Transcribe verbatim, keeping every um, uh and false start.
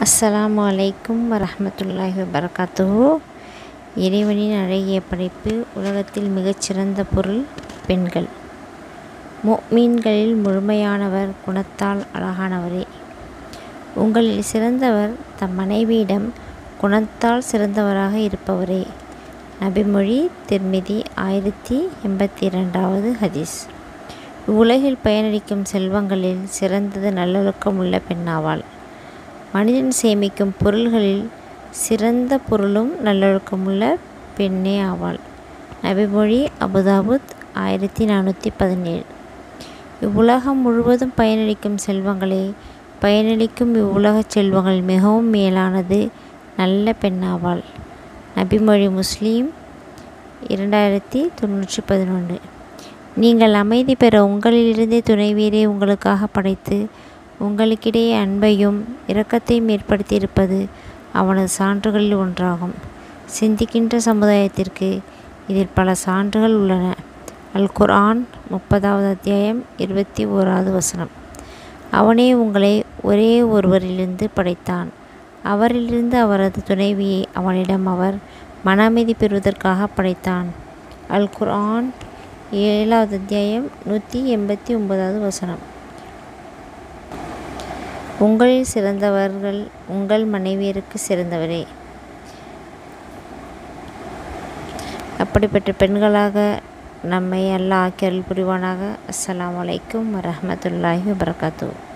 அஸ்ஸலாமு அலைக்கும் வரஹ்மத்துல்லாஹி வபரகாத்துஹு. இறைவனின் அழகிய படைப்பு. உலகத்தில் மிகச்சிறந்த பொருள் பெண்கள். முஃமின்களில் முழுமையானவர், குணத்தால் அழகானவரே. உங்களில் சிறந்தவர் தம் மனைவியிடம் குணத்தால் சிறந்தவராக இருப்பவரே. நபிமொழி திர்மிதி ஆயிரத்தி எண்பத்தி இரண்டாவது ஹதீஸ். இவ்வுலகில் பயனளிக்கும் செல்வங்களில் சிறந்தது நல்லொழுக்கம் உள்ள பெண்ணாவாள். மனிதன் சேமிக்கும் பொருள்களில் சிறந்த பொருளும் நல்லொழுக்கமுள்ள பெண்ணே ஆவாள். நபிமொழி அபுதாபுத் ஆயிரத்தி நானூற்றி பதினேழு. இவ்வுலகம் முழுவதும் பயனளிக்கும் செல்வங்களே, பயனளிக்கும் இவ்வுலகச் செல்வங்கள் மிகவும் மேலானது நல்ல பெண்ணாவாள். நபிமொழி முஸ்லீம் இரண்டாயிரத்தி தொண்ணூற்றி பதினொன்று. நீங்கள் அமைதி பெற உங்களிலிருந்தே துணைவியரை உங்களுக்காக படைத்து உங்களுக்கிடையே அன்பையும் இரக்கத்தையும் ஏற்படுத்தியிருப்பது அவனது சான்றுகளில் ஒன்றாகும். சிந்திக்கின்ற சமுதாயத்திற்கு இதில் பல சான்றுகள் உள்ளன. அல் குர்ஆன் முப்பதாவது அத்தியாயம் இருபத்தி ஓராவது வசனம். அவனே உங்களை ஒரே ஒருவரிலிருந்து படைத்தான். அவரிலிருந்து அவரது துணைவியை அவனிடம் அவர் மன அமைதி பெறுவதற்காக படைத்தான். அல் குர்ஆன் ஏழாவது அத்தியாயம் நூற்றி எண்பத்தி ஒன்பதாவது வசனம். உங்களில் சிறந்தவர்கள் உங்கள் மனைவியருக்கு சிறந்தவரே. அப்படிப்பட்ட பெண்களாக நம்மை அல்லாஹ் ஆக்கி அருள் புரிவானாக. அஸ்ஸலாமு அலைக்கும் வரஹ்மத்துல்லாஹி வபரகாத்துஹு.